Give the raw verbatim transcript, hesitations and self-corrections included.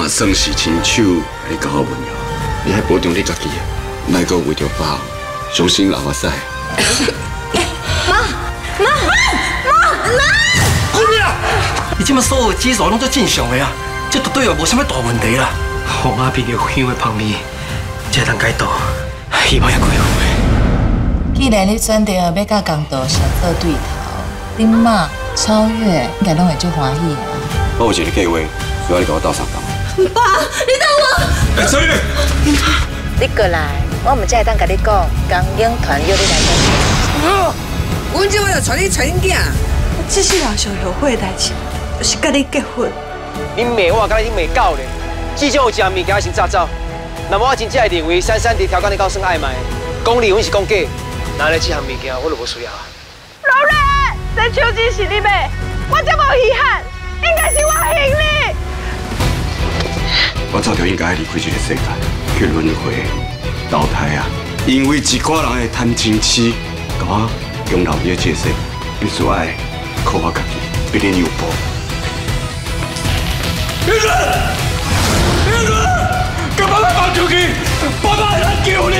嘛算是亲手来教我问了。你还保重你家己，莫阁为着爸伤心流眼屎。 妈妈妈妈！ 姑娘，你这么所有的指数拢做正常的啊，这绝对无啥物大问题啦。我妈鼻着香的芳味，这当解毒，希望也开好的。 既然你选择要甲公道相做对头，恁妈超越应该拢会足欢喜啊。 我有一个计划，需要你甲我斗相共。 爸，你等我！ 哎，小雨， 你过来，我们才会当甲你讲，公影团约你来做。 哦，阮这为了带你找恁囝。 我这世人上后悔的代志，就是甲你结婚。 恁骂我，敢若恁骂狗咧？至少有一样物件先查走。那么我真正会认为珊珊伫条件你够算暧昧，讲离婚是讲假。那咧这项物件我就无需要啊。 老赖，这手机是你买，我这无遗憾，应该是我行李。 我早就应该离开这个世界，去轮回、投胎啊！因为一寡人的贪嗔痴，甲我强留伫这个世，必须爱靠我家己，比恁有步。别人，别人，干嘛来跑出去？爸爸来救你！